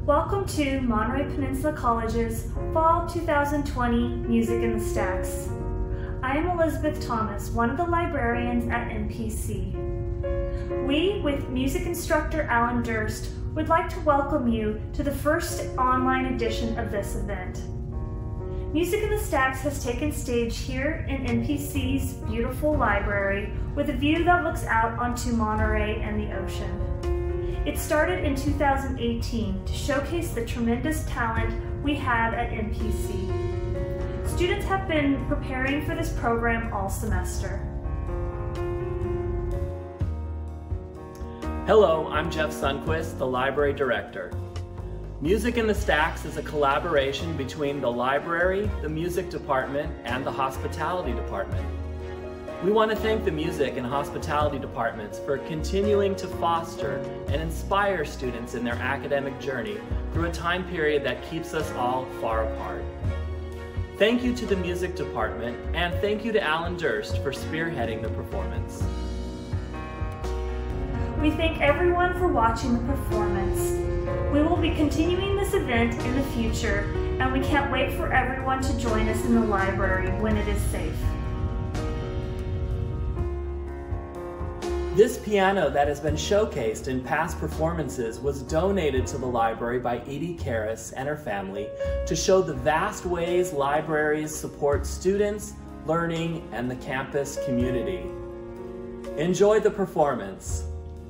Welcome to Monterey Peninsula College's Fall 2020 Music in the Stacks. I am Elizabeth Thomas, one of the librarians at MPC. We, with music instructor Alan Durst, would like to welcome you to the first online edition of this event. Music in the Stacks has taken stage here in MPC's beautiful library with a view that looks out onto Monterey and the ocean. It started in 2018 to showcase the tremendous talent we have at MPC. Students have been preparing for this program all semester. Hello, I'm Jeff Sundquist, the Library Director. Music in the Stacks is a collaboration between the library, the music department, and the hospitality department. We want to thank the music and hospitality departments for continuing to foster and inspire students in their academic journey through a time period that keeps us all far apart. Thank you to the music department, and thank you to Alan Durst for spearheading the performance. We thank everyone for watching the performance. We will be continuing this event in the future, and we can't wait for everyone to join us in the library when it is safe. This piano that has been showcased in past performances was donated to the library by Edie Karras and her family to show the vast ways libraries support students, learning, and the campus community. Enjoy the performance.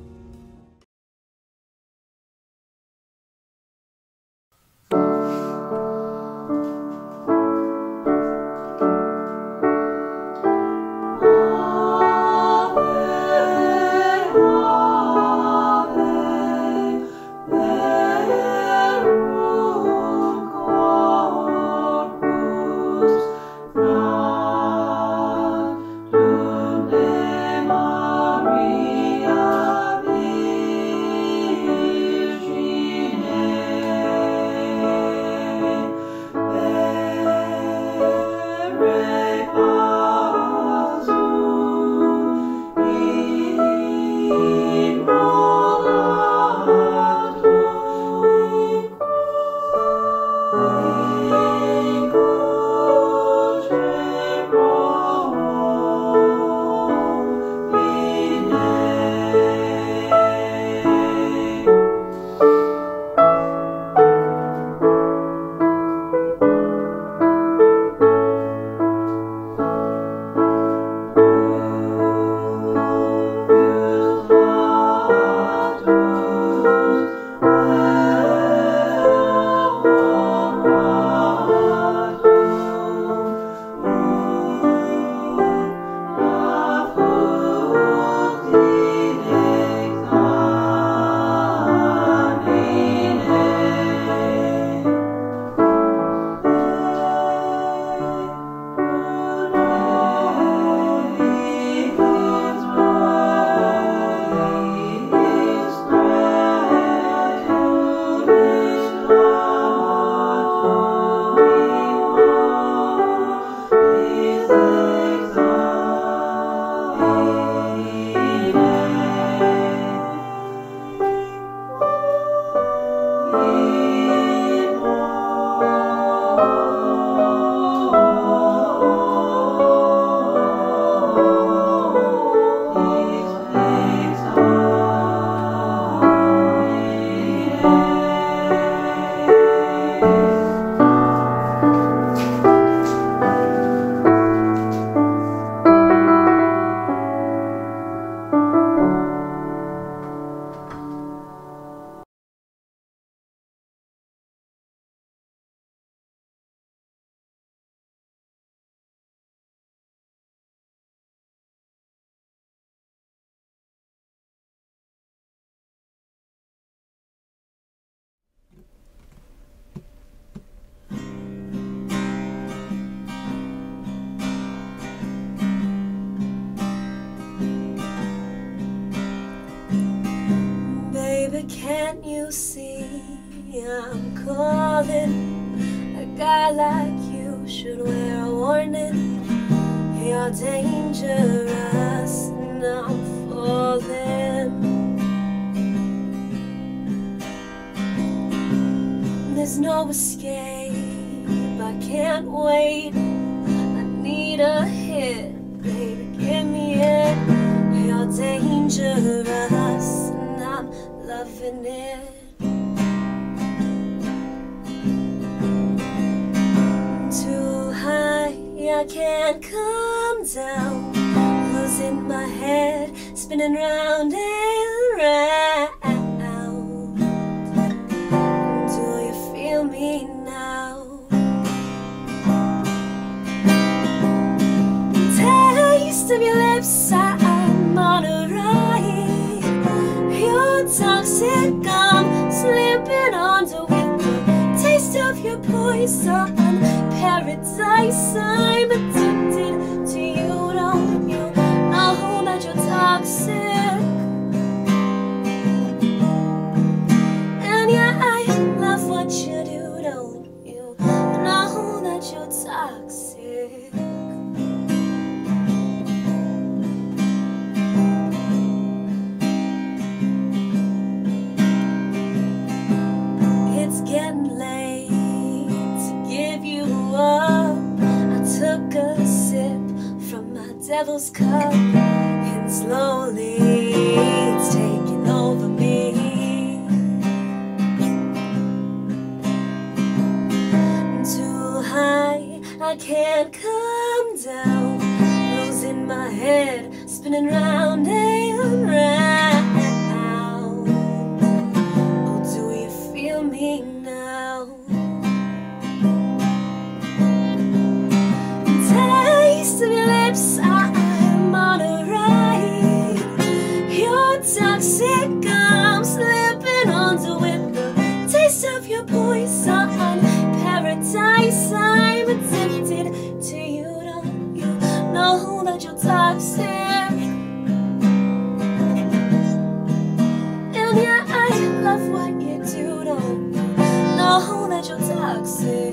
Can't you see I'm calling? A guy like you should wear a warning. You're dangerous and I'm falling. There's no escape, I can't wait. I need a hit, baby, give me it. You're dangerous, and I'm loving it. Too high, I can't come down. Losing my head, spinning round and round. Do you feel me now? Taste of your lips, I'm on a ride. Your toxic gum slipping onto with the taste of your poison. Paradise, I'm addicted to you. Don't you know that you're toxic? And yeah, I love what you do. Don't you know that you're toxic? It's getting late to give you up. I took a sip from my devil's cup, and slowly it's taking over me. Too high, I can't come down. Losing my head, spinning round and round. Oh, do you feel me now? Taste of your lips, I'm on a ride. Your toxic gum slipping onto with the taste of your poison. Paradise, I'm addicted to you. Don't you know that you're toxic? And yeah, I love what you do. Don't you know that you're toxic?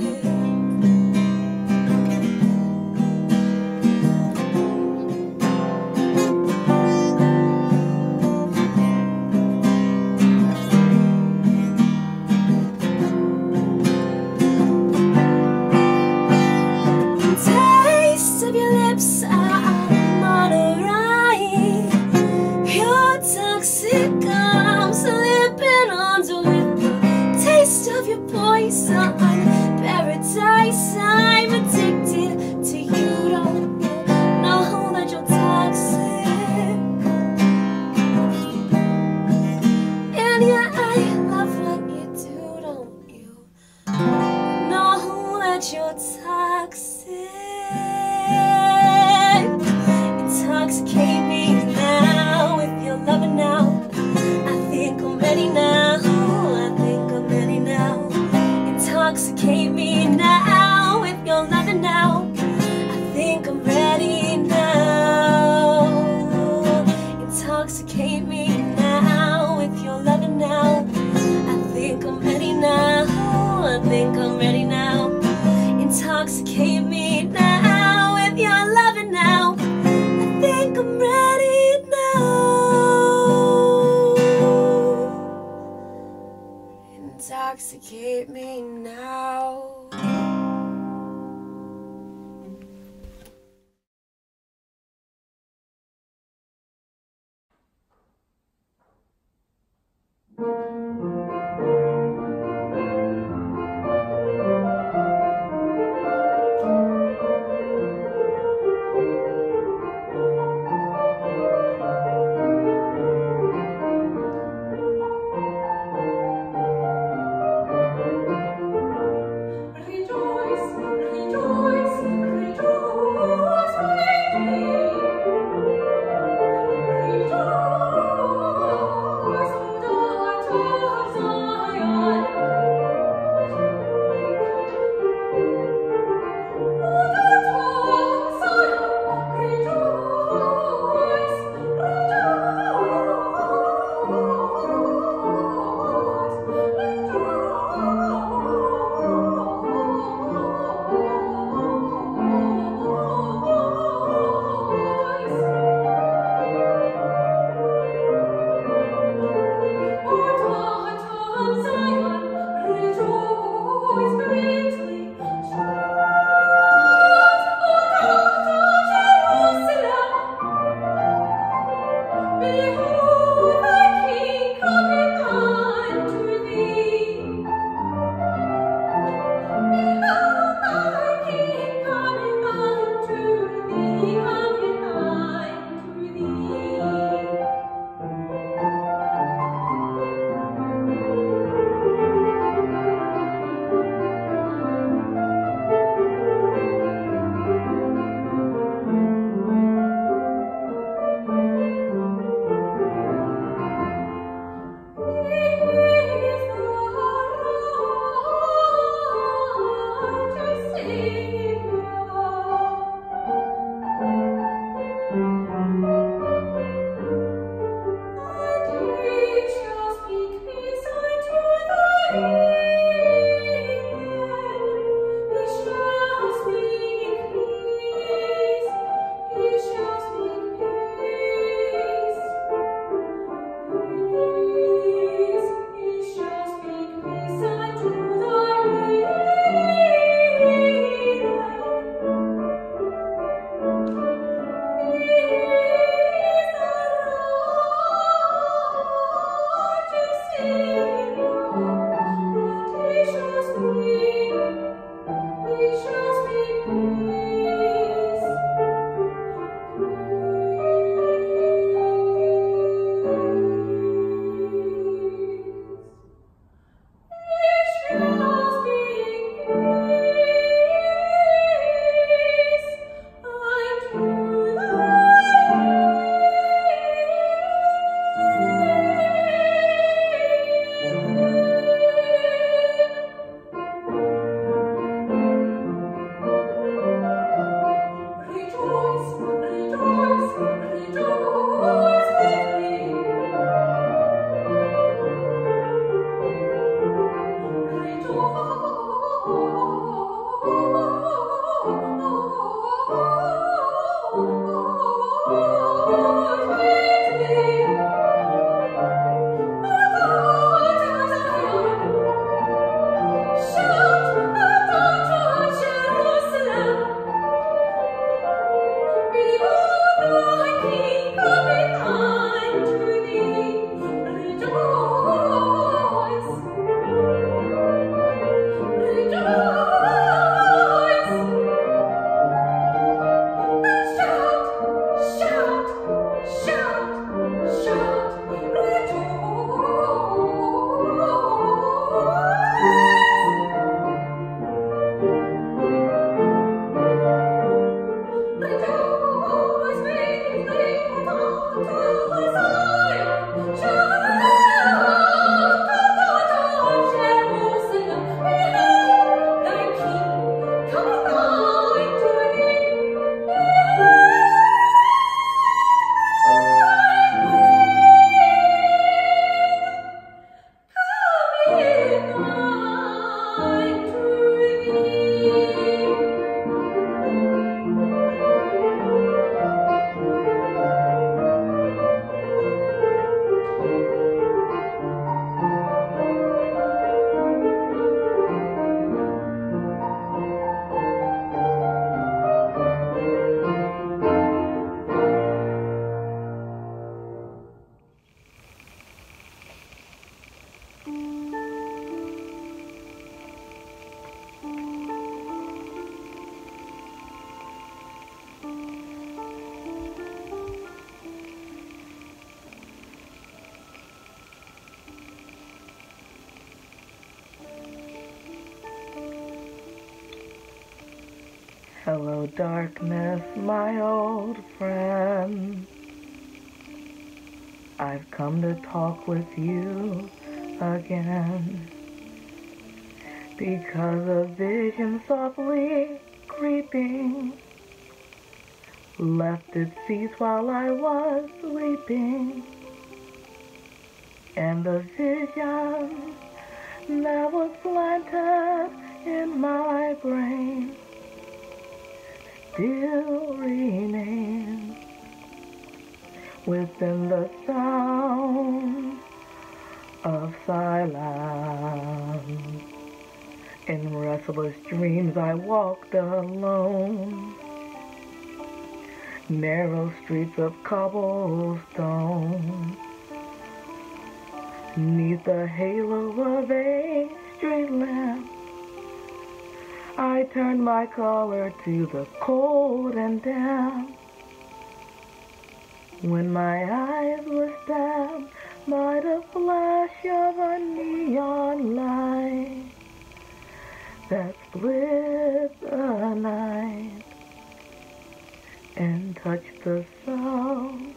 I'm on a ride. Your toxic gum slipping onto with the taste of your poison. Paradise, I'm addicted to you. Don't you know that you're toxic? And yeah, I love what you do. Don't you know that you're toxic? Intoxicate me now with your loving now. I think I'm ready now. I think I'm ready now. Intoxicate me now with your loving now. I think I'm ready now. Intoxicate me now with your loving now. I think I'm ready now. I think I'm ready now. Intoxicate me now with your loving now. I think I'm ready now. Intoxicate me now. But Hello, darkness, my old friend. I've come to talk with you again, because a vision softly creeping left its seat while I was sleeping, and the vision that was planted in my brain still remains within the sound of silence. In restless dreams I walked alone, narrow streets of cobblestone, 'neath the halo of a street lamp. I turned my collar to the cold and damp, when my eyes were stabbed by the flash of a neon light that split the night and touched the sound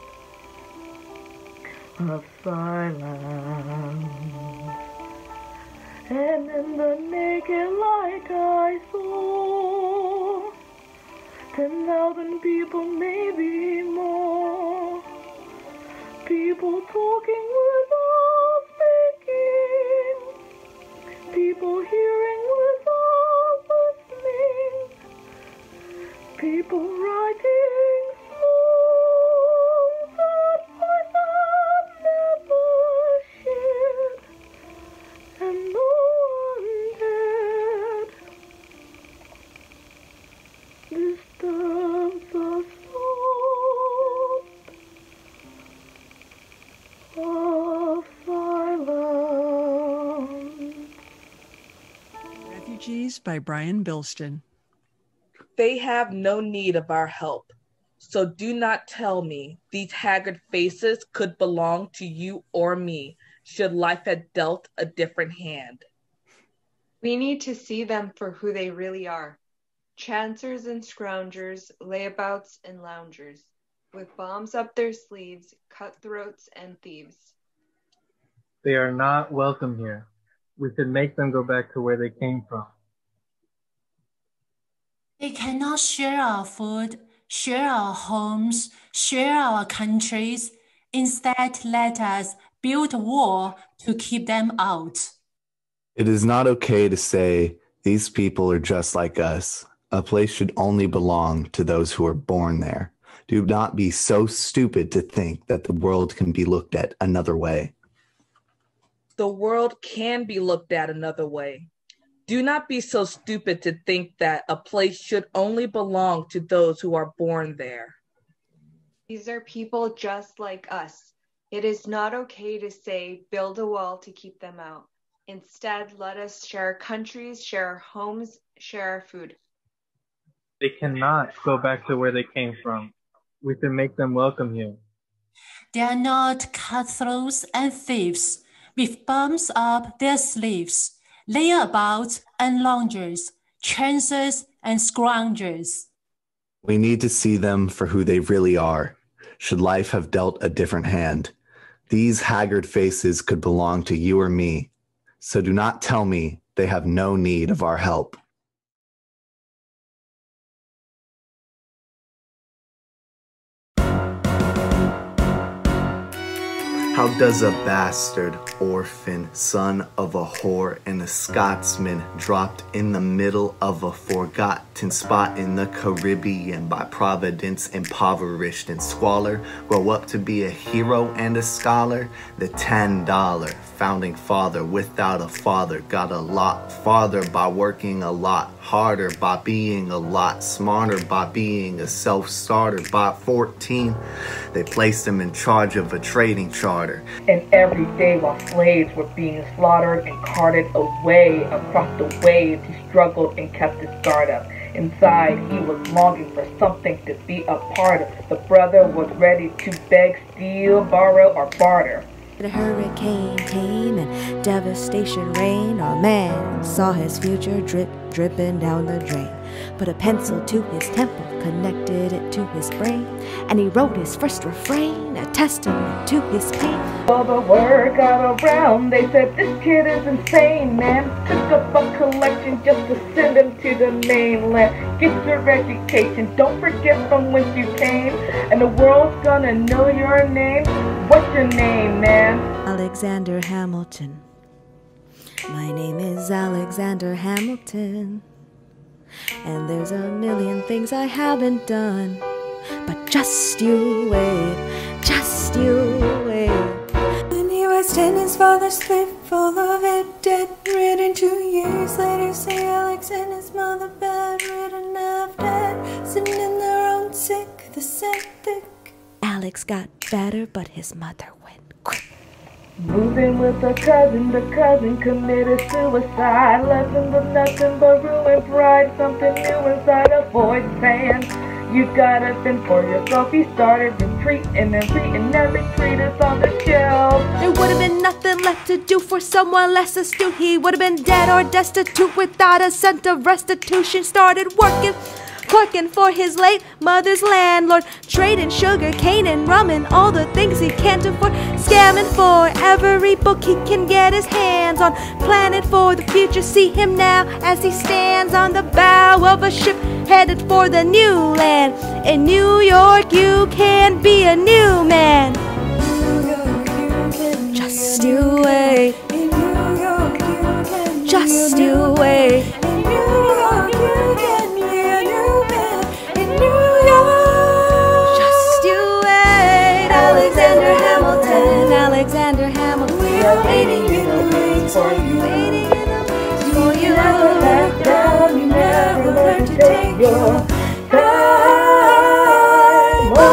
of silence. And in the naked light I saw 10,000 people, maybe more. People talking without speaking, people hearing without listening, people writing songs that voices never shared, and no one dared disturb the sound of silence. Refugees by Brian Bilston. They have no need of our help, so do not tell me these haggard faces could belong to you or me, should life have dealt a different hand. We need to see them for who they really are. Chancers and scroungers, layabouts and loungers, with bombs up their sleeves, cutthroats and thieves. They are not welcome here. We should make them go back to where they came from. They cannot share our food, share our homes, share our countries. Instead, let us build a wall to keep them out. It is not okay to say, these people are just like us. A place should only belong to those who are born there. Do not be so stupid to think that the world can be looked at another way. The world can be looked at another way. Do not be so stupid to think that a place should only belong to those who are born there. These are people just like us. It is not okay to say, build a wall to keep them out. Instead, let us share our countries, share our homes, share our food. They cannot go back to where they came from. We should make them welcome here. They are not cutthroats and thieves, with bombs up their sleeves, layabouts and loungers, chancers and scroungers. We need to see them for who they really are. Should life have dealt a different hand, these haggard faces could belong to you or me. So do not tell me they have no need of our help. How does a bastard, orphan, son of a whore and a Scotsman dropped in the middle of a forgotten spot in the Caribbean by Providence, impoverished and squalor, grow up to be a hero and a scholar? The $10 founding father without a father got a lot farther by working a lot harder, by being a lot smarter, by being a self-starter. By 14, they placed him in charge of a trading charter. And every day while slaves were being slaughtered and carted away across the waves, he struggled and kept his guard up. Inside, he was longing for something to be a part of. The brother was ready to beg, steal, borrow, or barter. A hurricane came and devastation reigned. Our man saw his future dripping down the drain. Put a pencil to his temple, connected it to his brain, and he wrote his first refrain, a testament to his pain. Well, the word got around, they said this kid is insane, man. Took up a collection just to send him to the mainland. Get your education, don't forget from whence you came, and the world's gonna know your name. What's your name, man? Alexander Hamilton. My name is Alexander Hamilton. And there's a million things I haven't done. But just you wait, just you wait. When he was 10, his father split full of it, dead, ridden 2 years later. Say Alex and his mother bedridden, half dead, sitting in their own sick, the septic. Alex got better, but his mother went quick. Moving with the cousin committed suicide. Left him with nothing but ruined pride. Something new inside a void saying, you gotta fend for yourself. He started retreating and reading every treatise on the shelf. There would have been nothing left to do for someone less astute. He would have been dead or destitute without a cent of restitution. Started working, clerking for his late mother's landlord, trading sugar cane and rum and all the things he can't afford, scamming for every book he can get his hands on, planning for the future. See him now as he stands on the bow of a ship headed for the new land. In New York you can be a new man. Just you wait. Just you wait. Alexander Hamilton, we are waiting in the wings for you. Waiting in the wings for you. Never let down, you never learn to take your time. Oh,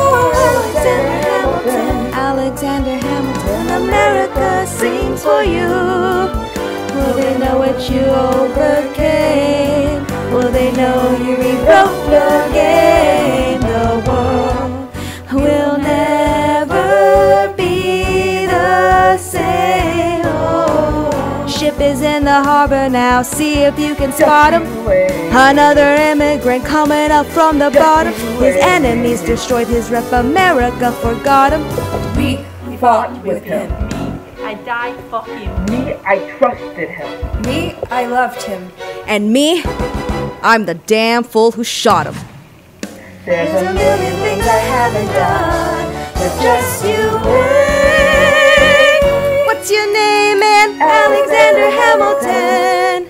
Alexander Hamilton, America sings for you. Will they know what you overcame? Will they know you rewrote the game? The world will never be the same. Oh. Ship is in the harbor now, see if you can spot him. Another immigrant coming up from the bottom. His enemies destroyed his rep, America forgot him. We fought with him. I died for him. Me, I trusted him. Me, I loved him. And me, I'm the damn fool who shot him. There's a million things I haven't done, but just you wait. What's your name, man? Alexander Hamilton.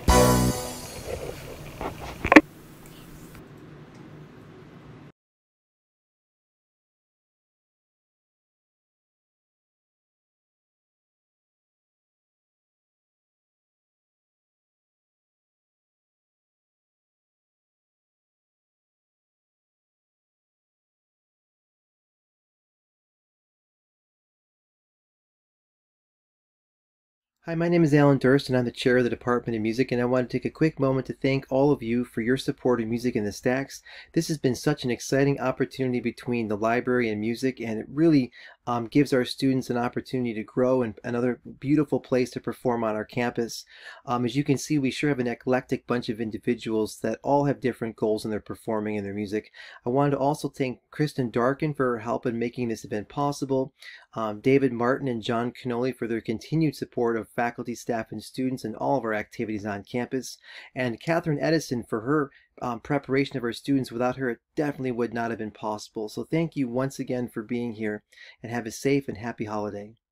Hi, my name is Alan Durst and I'm the chair of the Department of Music, and I want to take a quick moment to thank all of you for your support of Music in the Stacks. This has been such an exciting opportunity between the library and music, and it really gives our students an opportunity to grow and another beautiful place to perform on our campus. As you can see, we sure have an eclectic bunch of individuals that all have different goals in their performing and their music. I wanted to also thank Kristen Darkin for her help in making this event possible, David Martin and John Canoli for their continued support of faculty, staff, and students in all of our activities on campus, and Catherine Edison for her preparation of our students. Without her, it definitely would not have been possible. So thank you once again for being here, and have a safe and happy holiday.